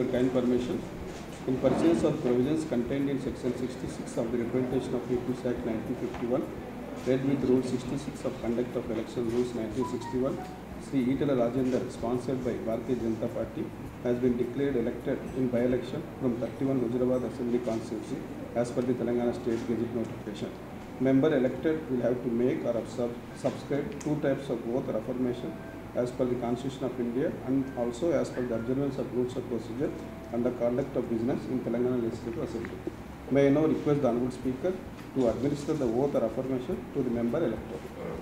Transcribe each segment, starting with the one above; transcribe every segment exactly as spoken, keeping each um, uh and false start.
with kind permission in pursuance of provisions contained in Section sixty-six of the Representation of People's Act nineteen fifty-one, read with Rule sixty-six of Conduct of Election Rules nineteen sixty-one, Sri Itala Rajendra, sponsored by Bharatiya Janata Party, has been declared elected in by-election from thirty-one Huzurabad Assembly constituency as per the Telangana State Gazette notification. Member elected will have to make or sub subscribe two types of oath or affirmation as per the Constitution of India and also as per the observance of rules of procedure and the conduct of business in Telangana Legislative Assembly. May I now request the Honorable Speaker to administer the oath or affirmation to the member elected.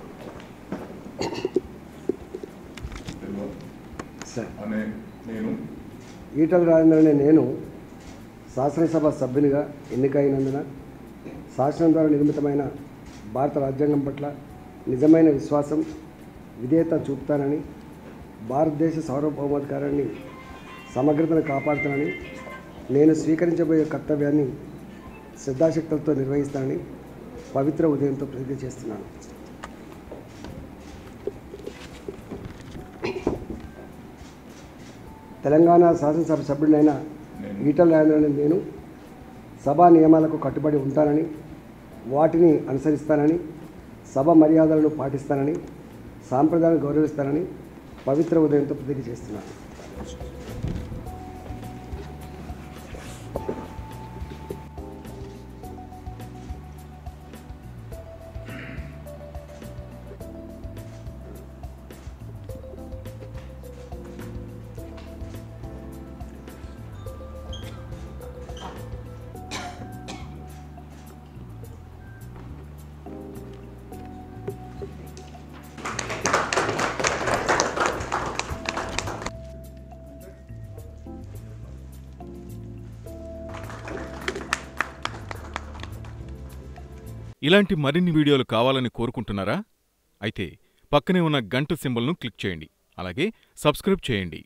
Etela రాజేంద్రనే నేను శాసనసభ సభ్యునిగా ఎన్నికైనందున శాసనం ద్వారా నిర్మితమైన భారత రాజ్యాంగం పట్ల నిజమైన విశ్వాసం విధేయత చూపుతానని, భారతదేశ సార్వభౌమాధికారాన్ని సమగ్రతను కాపాడుతానని, నేను స్వీకరించబోయే కర్తవ్యాన్ని శ్రద్ధాశక్తులతో నిర్వహిస్తానని పవిత్ర ఉదయంతో ప్రతిజ్ఞ చేస్తున్నాను. తెలంగాణ శాసనసభ సభ్యుడైన ఈటల రాజేంద్రని నేను సభా నియమాలకు కట్టుబడి ఉంటానని, వాటిని అనుసరిస్తానని, సభ మర్యాదలను పాటిస్తానని, సాంప్రదాయాలను గౌరవిస్తానని పవిత్ర ఉదయంతో ప్రతిజ్ఞ చేస్తున్నాను. ఇలాంటి మరిన్ని వీడియోలు కావాలని కోరుకుంటున్నారా? అయితే పక్కనే ఉన్న గంట సింబల్ను క్లిక్ చేయండి. అలాగే సబ్స్క్రైబ్ చేయండి.